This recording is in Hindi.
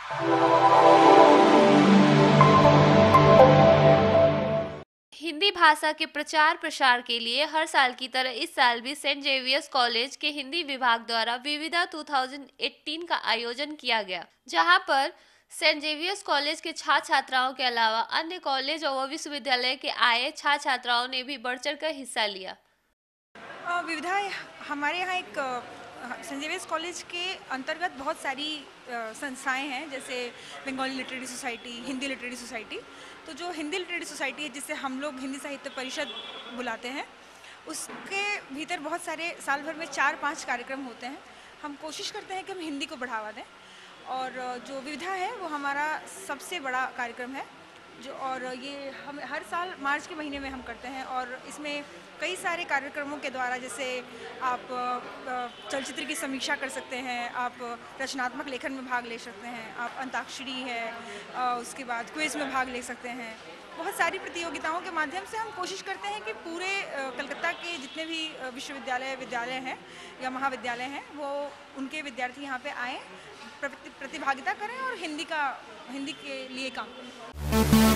हिंदी भाषा के प्रचार प्रसार के लिए हर साल की तरह इस साल भी सेंट जेवियर्स कॉलेज के हिंदी विभाग द्वारा विविधा 2018 का आयोजन किया गया, जहां पर सेंट जेवियर्स कॉलेज के छात्र छात्राओं के अलावा अन्य कॉलेज और विश्वविद्यालय के आए छात्र छात्राओं ने भी बढ़ चढ़ कर हिस्सा लिया। विविधा हमारे यहाँ एक सेंट जेवियर्स कॉलेज के अंतर्गत बहुत सारी संस्थाएं हैं, जैसे Bengali literary society, Hindi literary society. तो जो हिंदी लिटरेरी सोसाइटी है, जिसे हम लोग हिंदी साहित्य परिषद बुलाते हैं, उसके भीतर बहुत सारे साल भर में 4-5 कार्यक्रम होते हैं। हम कोशिश करते हैं कि हम हिंदी को बढ़ावा दें, और जो विविधा है वो हमारा सबसे बड़ा कार्यक्रम है, और ये हम हर साल मार्च के महीने में हम करते हैं। और इसमें कई सारे कार्यक्रमों के द्वारा, जैसे आप चलचित्र की समीक्षा कर सकते हैं, आप रचनात्मक लेखन में भाग ले सकते हैं, आप अंताक्षरी है, उसके बाद क्विज में भाग ले सकते हैं। बहुत सारी प्रतियोगिताओं के माध्यम से हम कोशिश करते हैं कि पूरे कलकत्ता के जितने भी विद्यालय हैं या महाविद्यालय हैं, वो उनके विद्यार्थी यहाँ पे आएँ, प्रतिभागिता करें और हिंदी के लिए काम करें।